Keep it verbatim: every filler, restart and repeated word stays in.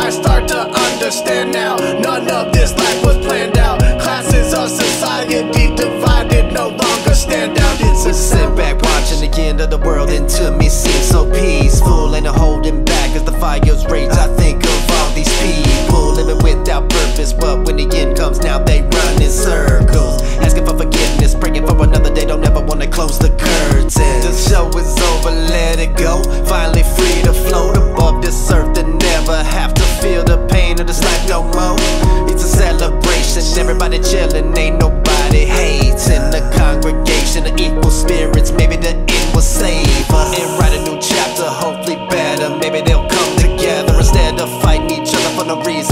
I start to understand now. None of this life was planned out. Classes of society divided no longer stand out. It's a Sit back watching the end of the world, and to me seems so peaceful. Ain't no holding back as the fires rage. I think of all these people living without purpose, but when the end comes now they run in circles, asking for forgiveness, praying for another day, don't ever wanna close the curtain. The show is over, let it go. Finally free to float above this earth and never have to feel the pain of this life no more. It's a celebration, everybody chillin', ain't nobody hating. The congregation of equal spirits, maybe the end will save us and write a new chapter, hopefully better. Maybe they'll come together instead of fighting each other for no reason.